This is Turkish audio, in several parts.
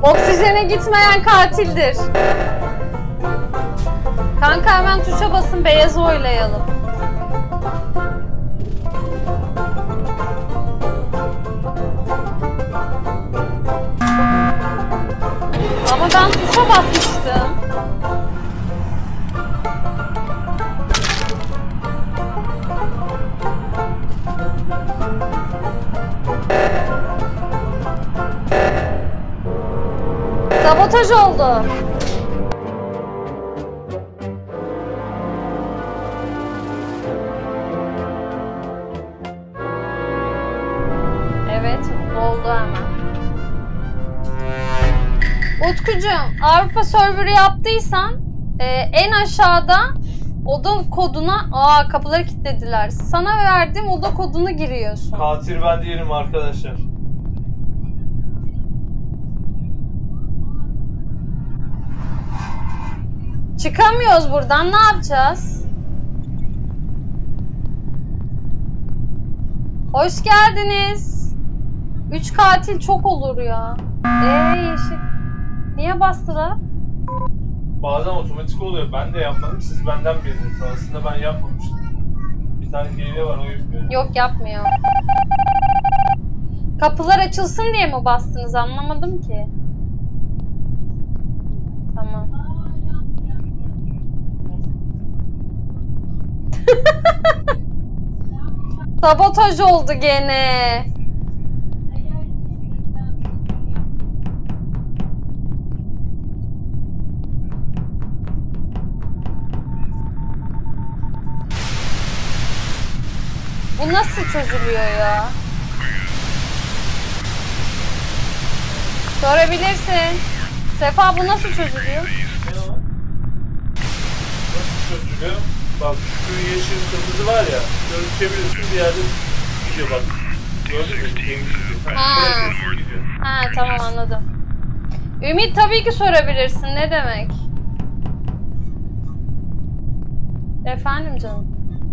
Oksijene gitmeyen katildir. Kanka hemen tuşa basın, beyazı oylayalım. Ama ben tuşa basmıştım. Sabotaj oldu. Evet, oldu hemen. Utkucuğum, Avrupa server'ı yaptıysan en aşağıda oda koduna... kapıları kilitlediler. Sana verdiğim oda kodunu giriyorsun. Katil ben değilim arkadaşlar. Çıkamıyoruz buradan, ne yapacağız? Hoş geldiniz. 3 katil çok olur ya. Yeşil. Niye bastılar? Bazen otomatik oluyor. Ben de yapmadım. Siz benden bildiniz. Aslında ben yapmamıştım. Bir tane hile var, o yapıyor. Yok, yapmıyor. Kapılar açılsın diye mi bastınız? Anlamadım ki. Tamam. Sabotaj oldu gene. Bu nasıl çözülüyor ya? Sorabilirsin. Sefa, bu nasıl çözülüyor? Ne o? Nasıl çözülüyor? Bak şu yeşil kırmızı var ya, şöyle çeviriyorsun, bir yerde gidiyor bak. Gördün mü? Gidiyor. Ha, tamam, anladım. Ümit, tabii ki sorabilirsin. Ne demek? Efendim canım.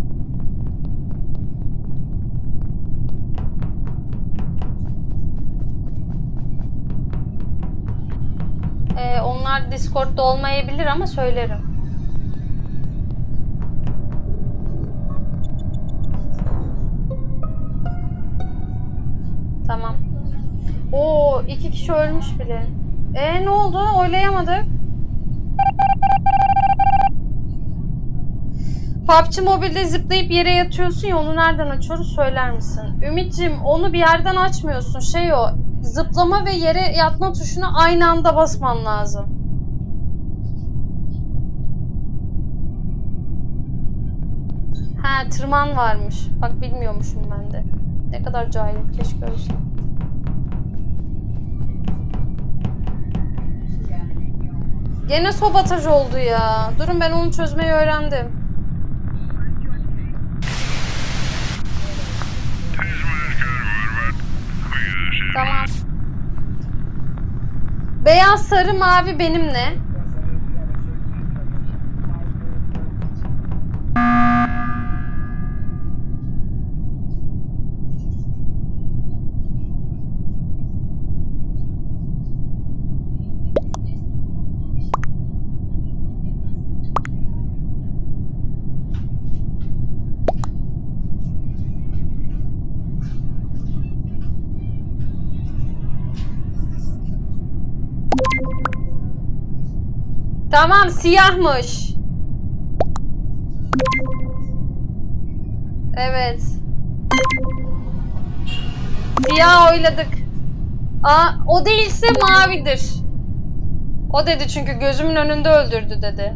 Onlar Discord'da olmayabilir ama söylerim. Tamam. Oo, 2 kişi ölmüş bile. Ne oldu? Oylayamadık. PUBG Mobile'de zıplayıp yere yatıyorsun ya, onu nereden açıyoruz söyler misin? Ümit'ciğim, onu bir yerden açmıyorsun. O zıplama ve yere yatma tuşuna aynı anda basman lazım. Ha, tırman varmış. Bak, bilmiyormuşum ben de. Ne kadar cahilim, keşke ölsem. Gene sabotaj oldu ya. Durun, ben onu çözmeyi öğrendim. Tamam. Beyaz, sarı, mavi benimle. Tamam, siyahmış. Evet. Siyah oyladık. O değilse mavidir. O dedi çünkü gözümün önünde öldürdü dedi.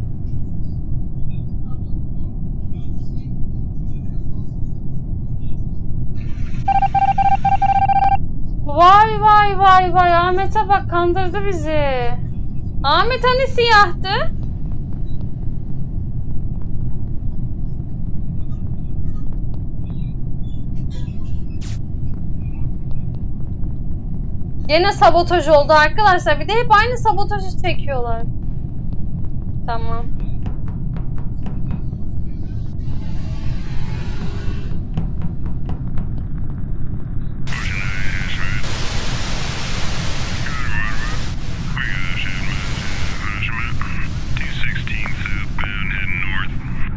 Vay vay vay vay, Ahmet'e bak, kandırdı bizi. Ahmet hani siyahtı? Gene sabotaj oldu arkadaşlar. Bir de hep aynı sabotajı çekiyorlar. Tamam.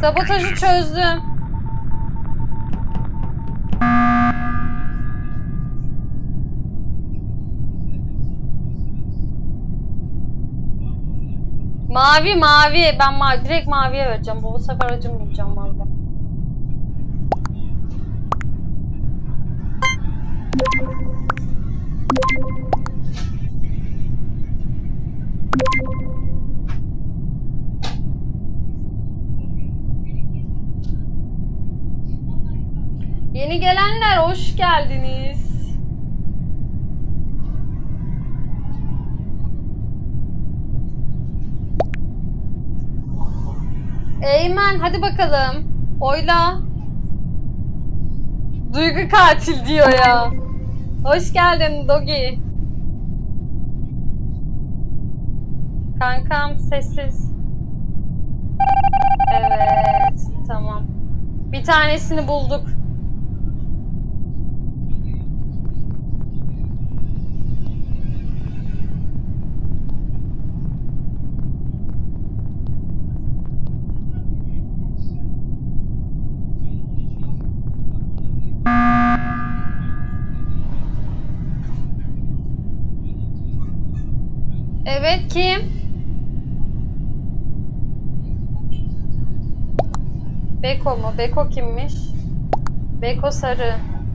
Sabotajı çözdüm. Mavi mavi. Ben direkt maviye vereceğim. Bu sefer acımayacağım valla. Yeni gelenler hoş geldiniz. Eymen hadi bakalım. Oyla. Duygu katil diyor ya. Hoş geldin Dogi. Kankam sessiz. Evet tamam. Bir tanesini bulduk. Evet kim? Beko mu? Beko kimmiş? Beko sarı.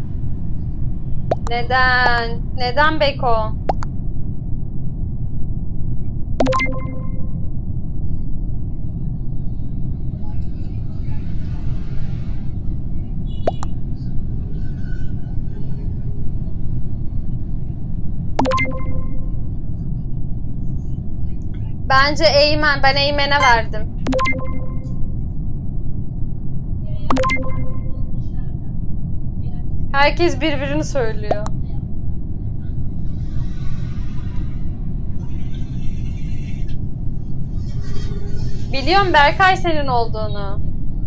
Neden? Neden Beko? Bence Eymen. Ben Eymen'e verdim. Herkes birbirini söylüyor. Biliyorum Berkay senin olduğunu.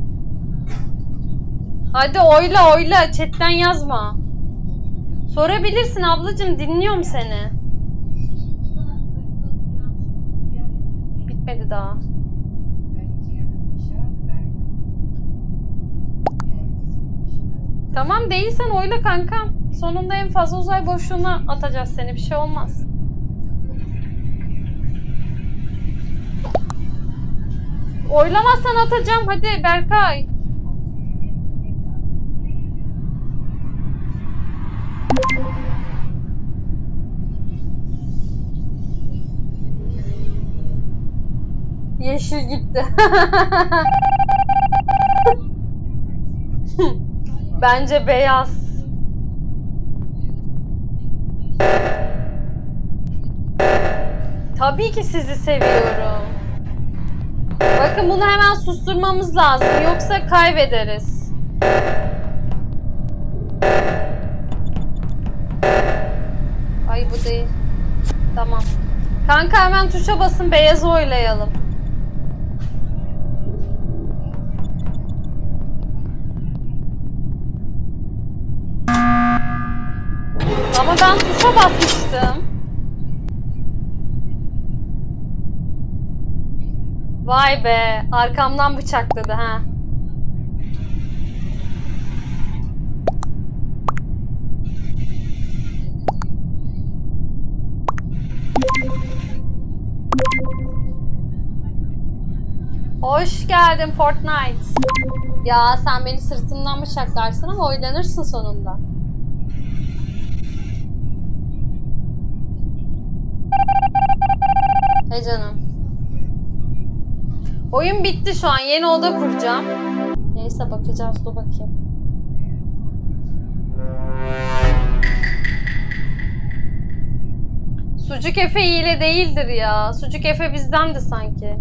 Hadi oyla oyla. Chatten yazma. Sorabilirsin ablacığım. Dinliyorum seni. Bitmedi daha. Tamam değilsen oyla kankam. Sonunda en fazla uzay boşluğuna atacağız seni. Bir şey olmaz. Oylamazsan atacağım. Hadi Berkay. Yeşil gitti. Bence beyaz. Tabii ki sizi seviyorum. Bakın bunu hemen susturmamız lazım. Yoksa kaybederiz. Ay bu değil. Tamam. Kanka hemen tuşa basın. Beyazı oylayalım. Ama ben tuşa basmıştım. Vay be, arkamdan bıçakladı ha. Hoş geldin Fortnite. Ya sen beni sırtımdan bıçaklarsın ama oynanırsın sonunda. He canım. Oyun bitti şu an. Yeni oda kuracağım. Neyse bakacağız. Dur bakayım. Sucuk Efe hile değildir ya. Sucuk Efe bizdendi sanki.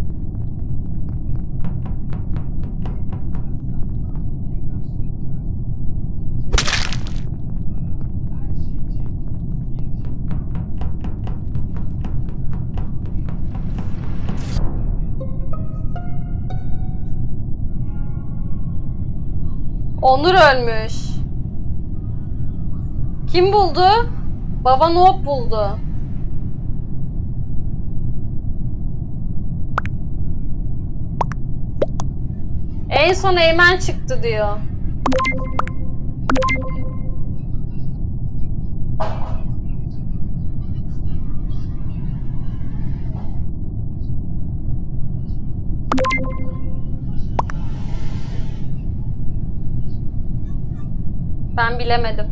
Onur ölmüş. Kim buldu? Baba Noob buldu. En son Eymen çıktı diyor. Ben bilemedim.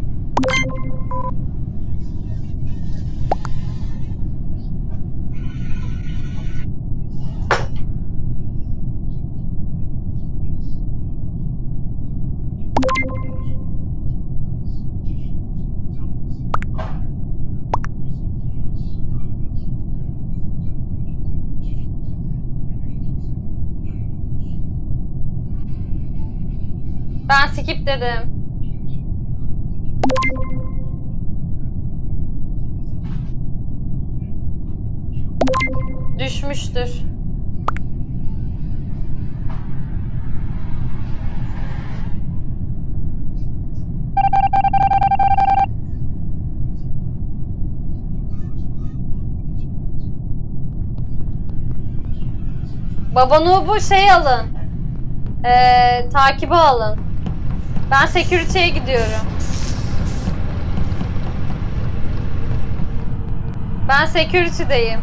Ben skip dedim. Düşmüştür. Baba Noob'u şey alın. Takibe alın. Ben security'ye gidiyorum. Ben security'deyim.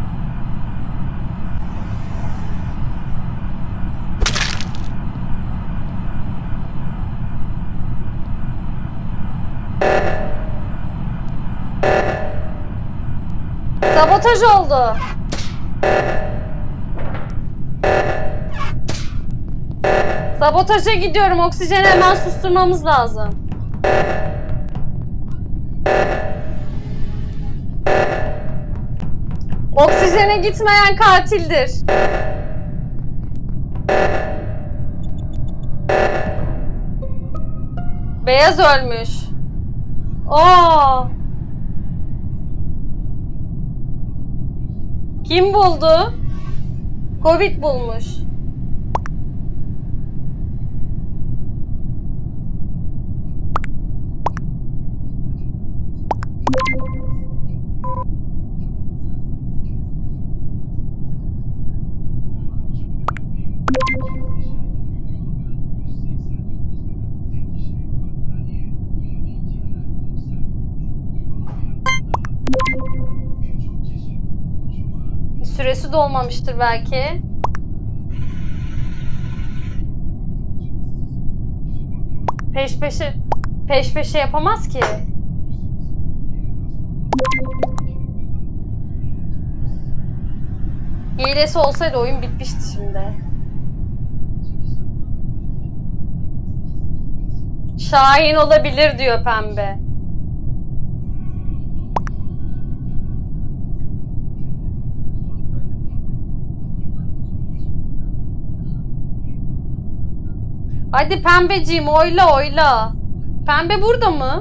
Sabotaj oldu. Sabotaja gidiyorum. Oksijeni hemen susturmamız lazım. Oksijene gitmeyen katildir. Beyaz ölmüş. Oo. Kim buldu? Covid bulmuş. Süresi dolmamıştır belki. Peş peşe yapamaz ki. Hilesi olsaydı oyun bitmişti şimdi. Şahin olabilir diyor Pembe. Hadi Pembeciğim oyla oyla. Pembe burada mı?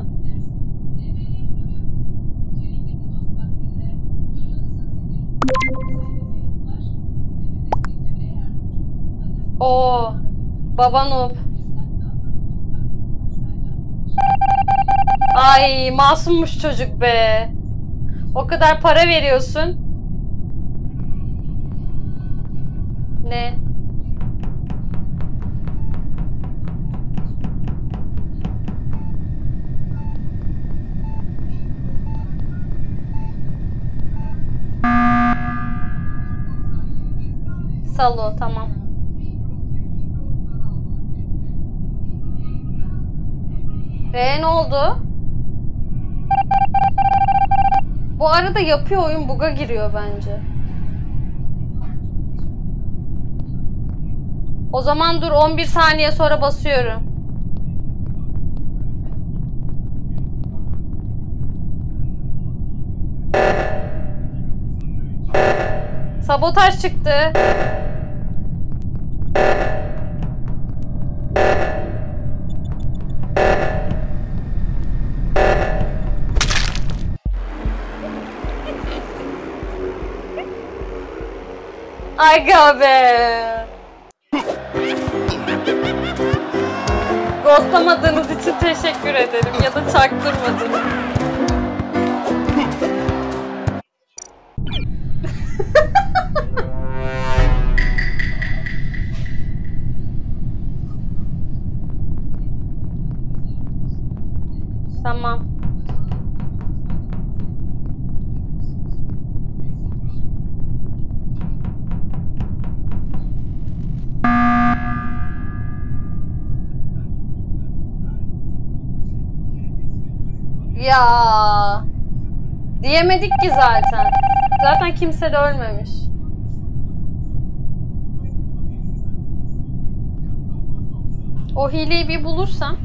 Oo, Baba Noob. Ay masummuş çocuk be. O kadar para veriyorsun. Ne? Salo tamam. Ne oldu? Bu arada yapıyor oyun bug'a giriyor bence. O zaman dur 11 saniye sonra basıyorum. Sabotaj çıktı. Aga be. Ghostlamadığınız için teşekkür ederim ya da çaktırmadınız. Ya diyemedik ki zaten. Zaten kimse de ölmemiş. O hileyi bir bulursam.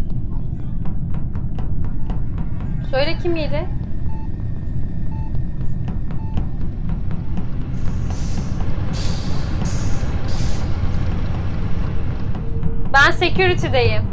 Söyle kim hile? Ben security'deyim.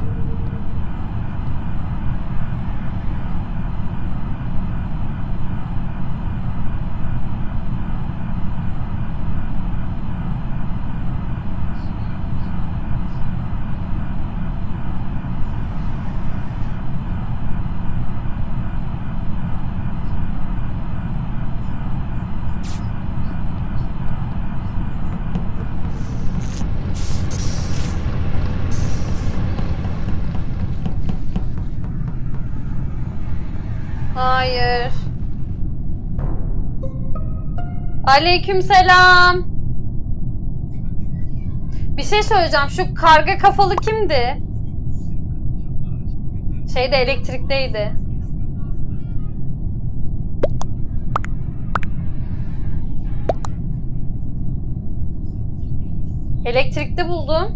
Hayır. Aleykümselam. Bir şey söyleyeceğim. Şu karga kafalı kimdi? Şeyde, elektrikteydi. Elektrikte buldum.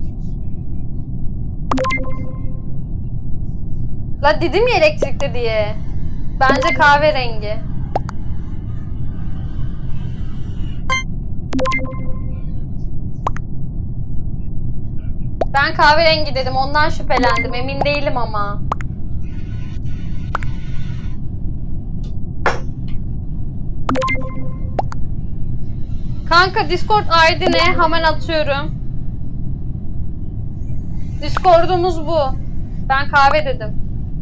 La dedim ya elektrikte diye. Bence kahverengi. Ben kahverengi dedim. Ondan şüphelendim. Emin değilim ama. Kanka Discord ID ne? Hemen atıyorum. Discord'umuz bu. Ben kahve dedim.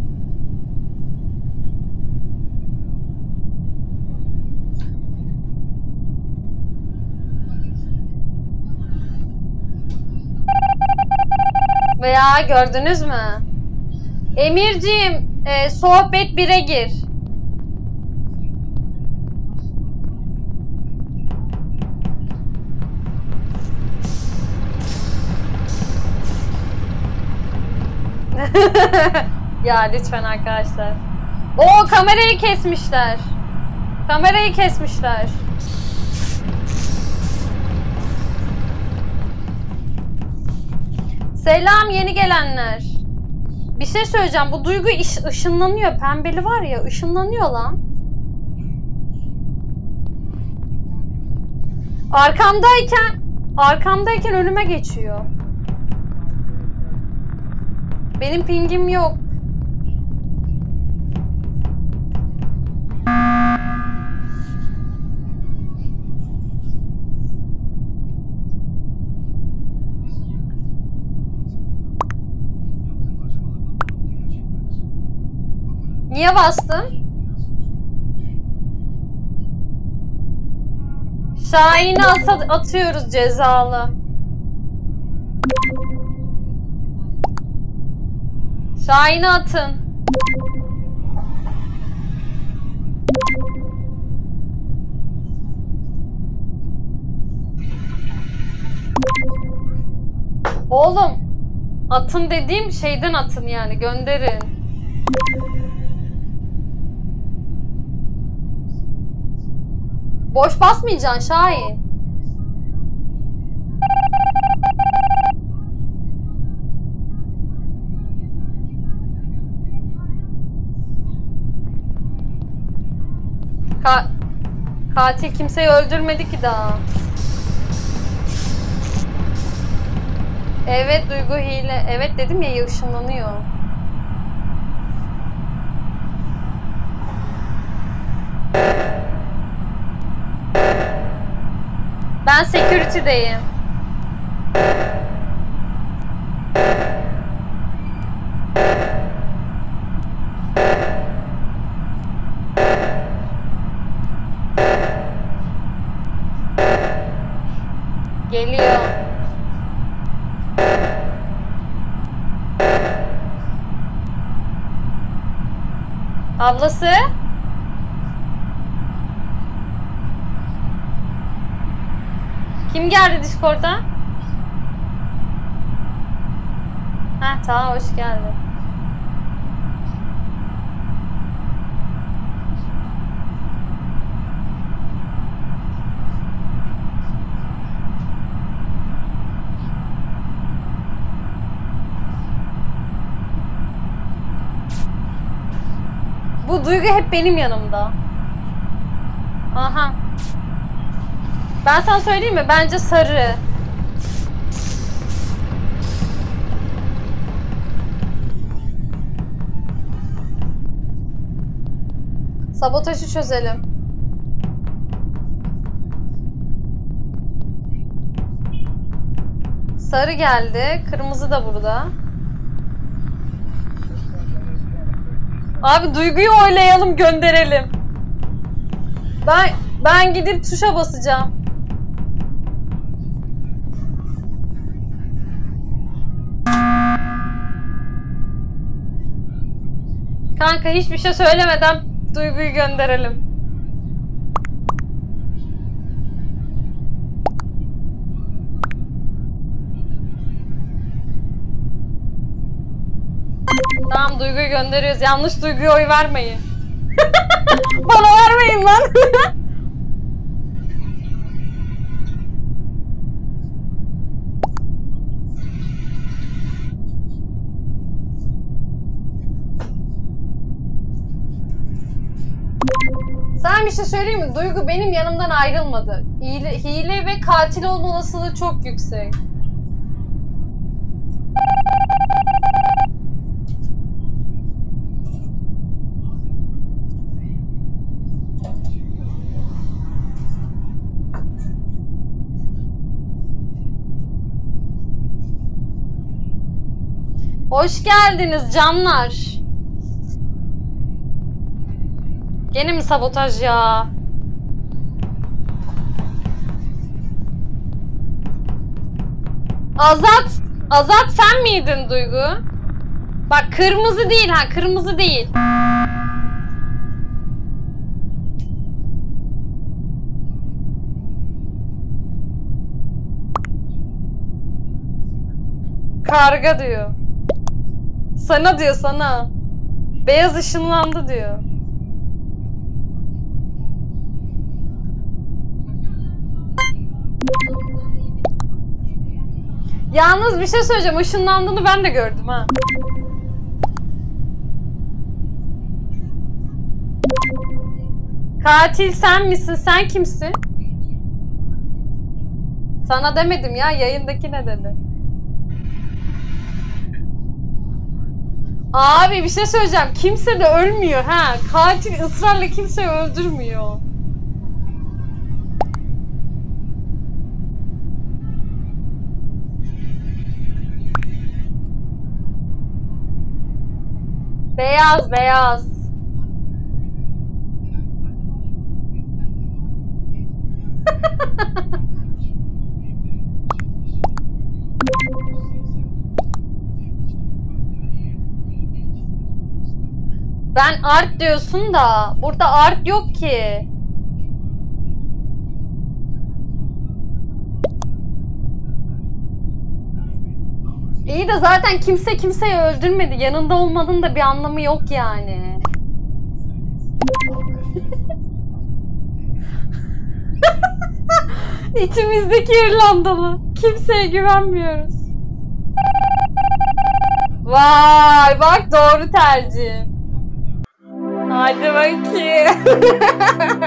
Veya gördünüz mü? Emirciğim, sohbet 1'e gir. Ya lütfen arkadaşlar. Oo, kamerayı kesmişler. Kamerayı kesmişler. Selam yeni gelenler. Bir şey söyleyeceğim. Bu Duygu ışınlanıyor. Pembeli var ya, ışınlanıyor lan. Arkamdayken önüme geçiyor. Benim pingim yok. Niye bastın? Şahin'i atıyoruz cezalı. Şahin'i atın. Oğlum, atın dediğim şeyden atın yani, gönderin. Boş basmayacaksın Şahin. Katil kimseyi öldürmedi ki daha. Evet, Duygu hile. Evet dedim ya, ışınlanıyor. Ben security'deyim. Geliyor. Ablası? Kim geldi Discord'a? Heh, tamam, hoş geldin. Duygu hep benim yanımda. Aha. Ben sana söyleyeyim mi? Bence sarı. Sabotajı çözelim. Sarı geldi. Kırmızı da burada. Abi Duygu'yu oylayalım, gönderelim. Ben gidip tuşa basacağım. Kanka hiçbir şey söylemeden Duygu'yu gönderelim. Tamam, Duygu'yu gönderiyoruz. Yanlış Duygu'ya oy vermeyin. Bana vermeyin lan. Sen bir şey söyleyeyim mi? Duygu benim yanımdan ayrılmadı. Hile ve katil olma olasılığı çok yüksek. Hoş geldiniz canlar. Gene mi sabotaj ya? Azat sen miydin Duygu? Bak kırmızı değil ha, kırmızı değil. Karga diyor. Sana diyor, sana. Beyaz ışınlandı diyor. Yalnız bir şey söyleyeceğim. Işınlandığını ben de gördüm ha. Katil sen misin? Sen kimsin? Sana demedim ya. Yayındaki ne dedi? Abi bir şey söyleyeceğim. Kimse de ölmüyor ha. Katil ısrarla kimseyi öldürmüyor. Beyaz, beyaz. Ben art diyorsun da burada art yok ki. İyi de zaten kimse kimseyi öldürmedi. Yanında olmanın da bir anlamı yok yani. İçimizdeki İrlandalı. Kimseye güvenmiyoruz. Vay bak, doğru tercih. Hadi bakayım.